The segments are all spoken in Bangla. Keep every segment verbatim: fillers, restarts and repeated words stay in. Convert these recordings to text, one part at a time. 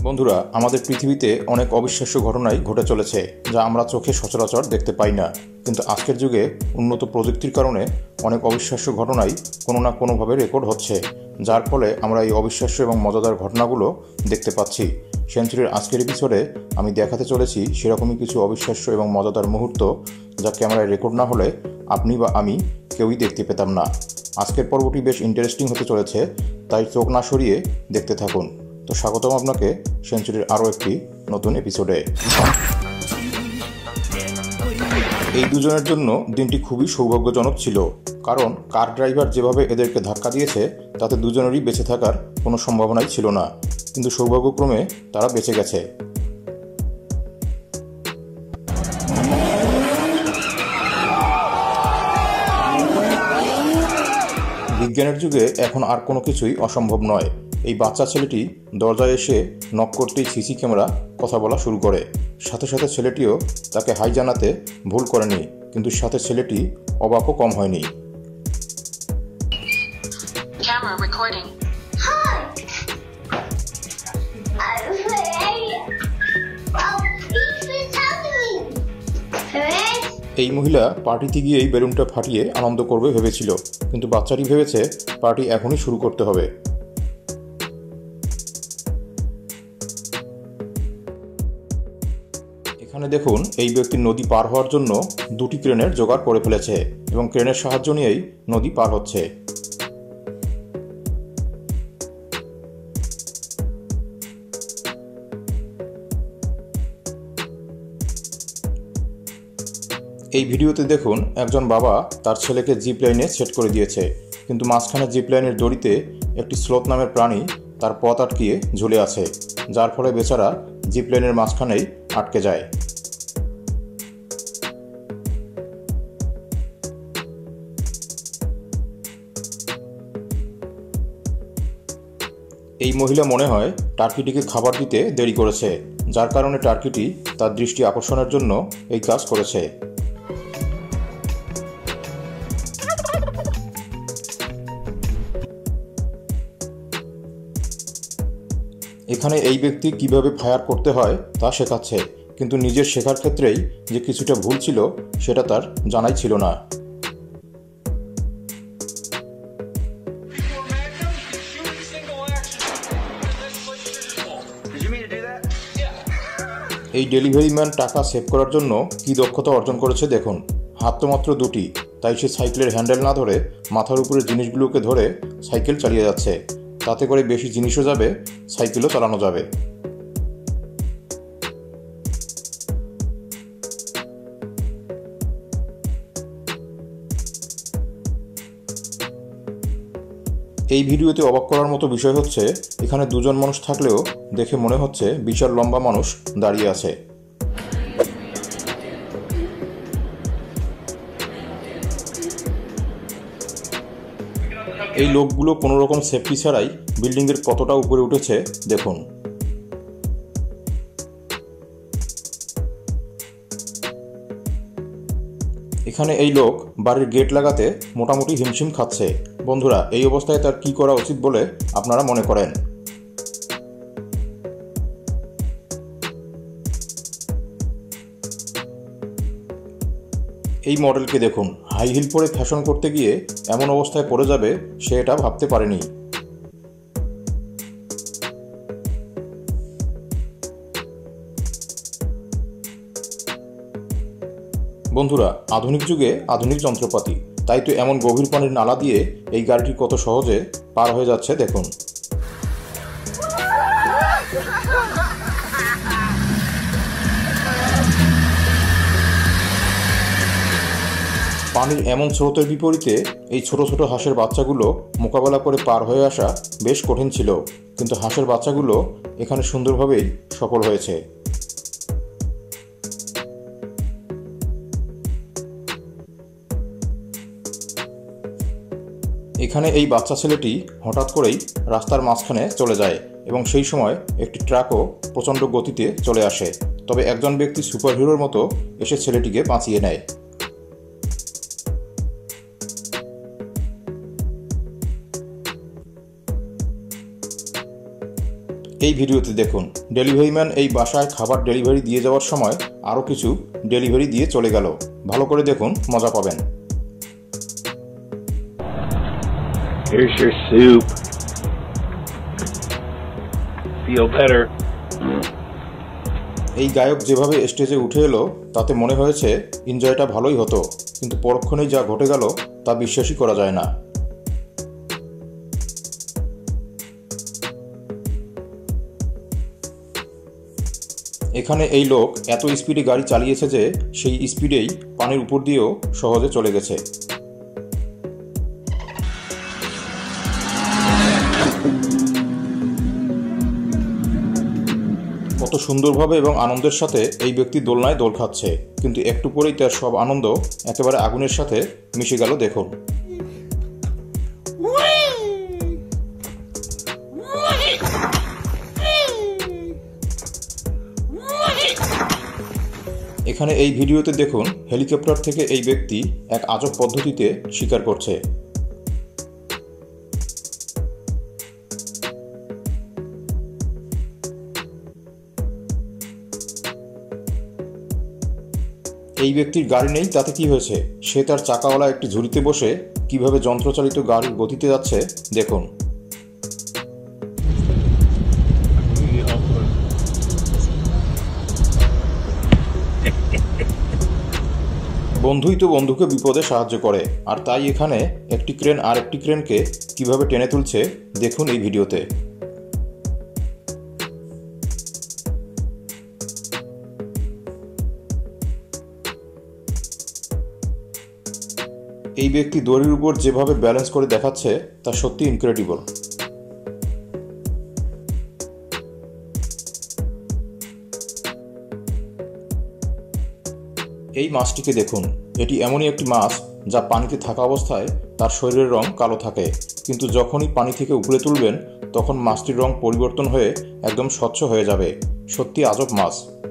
বন্ধুরা, আমাদের পৃথিবীতে অনেক অবিশ্বাস্য ঘটনাই ঘটে চলেছে, যা আমরা চোখে সচরাচর দেখতে পাই না। কিন্তু আজকের যুগে উন্নত প্রযুক্তির কারণে অনেক অবিশ্বাস্য ঘটনাই কোনো না কোনোভাবে রেকর্ড হচ্ছে, যার ফলে আমরা এই অবিশ্বাস্য এবং মজাদার ঘটনাগুলো দেখতে পাচ্ছি। সেঞ্চুরির আজকের এপিসোডে আমি দেখাতে চলেছি সেরকমই কিছু অবিশ্বাস্য এবং মজাদার মুহূর্ত, যা ক্যামেরায় রেকর্ড না হলে আপনি বা আমি কেউই দেখতে পেতাম না। আজকের পর্বটি বেশ ইন্টারেস্টিং হতে চলেছে, তাই চোখ না সরিয়ে দেখতে থাকুন। তো স্বাগতম আপনাকে সেঞ্চুরির আরও একটি নতুন এপিসোডে। এই দুজনের জন্য দিনটি খুবই সৌভাগ্যজনক ছিল, কারণ কার ড্রাইভার যেভাবে এদেরকে ধাক্কা দিয়েছে তাতে দুজনেরই বেঁচে থাকার কোনো সম্ভাবনাই ছিল না, কিন্তু সৌভাগ্যক্রমে তারা বেঁচে গেছে। বিজ্ঞানের যুগে এখন আর কোনো কিছুই অসম্ভব নয়। এই বাচ্চা ছেলেটি দরজায় এসে নক করতেই সিসি ক্যামেরা কথা বলা শুরু করে। সাথে সাথে ছেলেটিও তাকে হাই জানাতে ভুল করেনি, কিন্তু সাথে ছেলেটি অবাকও কম হয়নি। এই মহিলা পার্টিতে গিয়েই বেলুনটা ফাটিয়ে আনন্দ করবে ভেবেছিল, কিন্তু বাচ্চাটি ভেবেছে পার্টি এখনই শুরু করতে হবে। এখানে দেখুন, এই ব্যক্তি নদী পার হওয়ার জন্য দুটি ক্রেনের জোগাড় করে ফেলেছে এবং ক্রেনের সাহায্য নিয়েই নদী পার হচ্ছে। এই ভিডিওতে দেখুন, একজন বাবা তার ছেলেকে জিপ লাইনে সেট করে দিয়েছে, কিন্তু মাঝখানে জিপ লাইনের দড়িতে একটি স্লোথ নামের প্রাণী তার পথ আটকিয়ে ঝুলে আছে, যার ফলে বেচারা জিপ লাইনের মাঝখানেই আটকে যায়। এই মহিলা মনে হয় টার্কিটিকে খাবার দিতে দেরি করেছে, যার কারণে টার্কিটি তার দৃষ্টি আকর্ষণের জন্য এই কাজ করেছে। এখানে এই ব্যক্তি কিভাবে ফায়ার করতে হয় তা শেখাচ্ছে, কিন্তু নিজের শেখার ক্ষেত্রেই যে কিছুটা ভুল ছিল সেটা তার জানাই ছিল না। এই ডেলিভারি ম্যান টাকা সেভ করার জন্য কি দক্ষতা অর্জন করেছে দেখুন। হাত তো মাত্র দুটি, তাই সে সাইকেলের হ্যান্ডেল না ধরে মাথার উপরে জিনিসগুলোকে ধরে সাইকেল চালিয়ে যাচ্ছে। তাতে করে বেশি জিনিসও যাবে, সাইকেলও চালানো যাবে। এই ভিডিওতে অবাক করার মতো বিষয় হচ্ছে, এখানে দুজন মানুষ থাকলেও দেখে মনে হচ্ছে বিশাল লম্বা মানুষ দাঁড়িয়ে আছে। এই লোকগুলো কোনো রকম সেফটি ছাড়াই বিল্ডিংয়ের কতটা উপরে উঠেছে দেখুন। এখানে এই লোক বাড়ির গেট লাগাতে মোটামুটি হিমশিম খাচ্ছে। বন্ধুরা, এই অবস্থায় তার কি করা উচিত বলে আপনারা মনে করেন? এই মডেলকে দেখুন, হাই হিল পরে ফ্যাশন করতে গিয়ে এমন অবস্থায় পড়ে যাবে সে এটা ভাবতে পারেনি। বন্ধুরা, আধুনিক যুগে আধুনিক যন্ত্রপাতি, তাই তো এমন গভীর পানির নালা দিয়ে এই গাড়িটি কত সহজে পার হয়ে যাচ্ছে দেখুন। পানির এমন স্রোতের বিপরীতে এই ছোট ছোট হাঁসের বাচ্চাগুলো মোকাবেলা করে পার হয়ে আসা বেশ কঠিন ছিল, কিন্তু হাঁসের বাচ্চাগুলো এখানে সুন্দরভাবেই সফল হয়েছে। এখানে এই বাচ্চা ছেলেটি হঠাৎ করেই রাস্তার মাঝখানে চলে যায় এবং সেই সময় একটি ট্রাকও প্রচণ্ড গতিতে চলে আসে, তবে একজন ব্যক্তি সুপারহিরোর মতো এসে ছেলেটিকে বাঁচিয়ে নেয়। এই ভিডিওতে দেখুন ডেলিভারি ম্যান এই বাসায় খাবার ডেলিভারি দিয়ে যাওয়ার সময় আরও কিছু ডেলিভারি দিয়ে চলে গেল। ভালো করে দেখুন, মজা পাবেন। Here's your soup. Feel better. এই গায়ক যেভাবে স্টেজে উঠে এলো তাতে মনে হয়েছে এনজয়টা ভালোই হতো, কিন্তু পরক্ষণেই যা ঘটে গেল তা বিশ্বাসই করা যায় না। এখানে এই লোক এত স্পিডে গাড়ি চালিয়েছে যে সেই স্পিডেই পানির উপর দিয়েও সহজে চলে গেছে। কত সুন্দরভাবে এবং আনন্দের সাথে এই ব্যক্তি দোলনায় দোল খাচ্ছে, কিন্তু একটু পরেই তার সব আনন্দ একেবারে আগুনের সাথে মিশে গেল। দেখুন, এখানে এই ভিডিওতে দেখুন হেলিকপ্টার থেকে এই ব্যক্তি এক আজব পদ্ধতিতে শিকার করছে। এই ব্যক্তির গাড়ি নেই, তাতে কি হয়েছে? সে তার চাকাওয়ালা একটি ঝুড়িতে বসে কিভাবে যন্ত্রচালিত গাড়ির গতিতে যাচ্ছে দেখুন। বন্ধুই তো বন্ধুকে বিপদে সাহায্য করে, আর তাই এখানে একটি ক্রেন আর একটি ক্রেনকে কিভাবে টেনে তুলছে দেখুন এই ভিডিওতে। এই ব্যক্তি দড়ির উপর যেভাবে ব্যালেন্স করে দেখাচ্ছে তা সত্যি ইনক্রেডিবল। এই মাছটিকে দেখুন, এটি এমনই একটি মাছ যা পানিতে থাকা অবস্থায় তার শরীরের রং কালো থাকে, কিন্তু যখনই পানি থেকে উপরে তুলবেন তখন মাছটির রং পরিবর্তন হয়ে একদম স্বচ্ছ হয়ে যাবে। সত্যি আজব মাছ।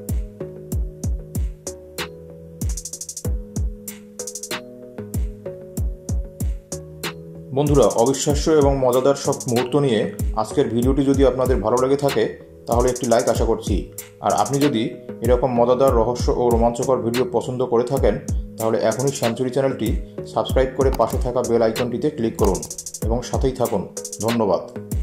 বন্ধুরা, অবিশ্বাস্য এবং মজাদার সব মুহূর্ত নিয়ে আজকের ভিডিওটি যদি আপনাদের ভালো লেগে থাকে তাহলে একটি লাইক আশা করছি। আর আপনি যদি এরকম মজাদার, রহস্য ও রোমাঞ্চকর ভিডিও পছন্দ করে থাকেন তাহলে এখনই সেঞ্চুরি চ্যানেলটি সাবস্ক্রাইব করে পাশে থাকা বেল আইকনটিতে ক্লিক করুন এবং সাথেই থাকুন। ধন্যবাদ।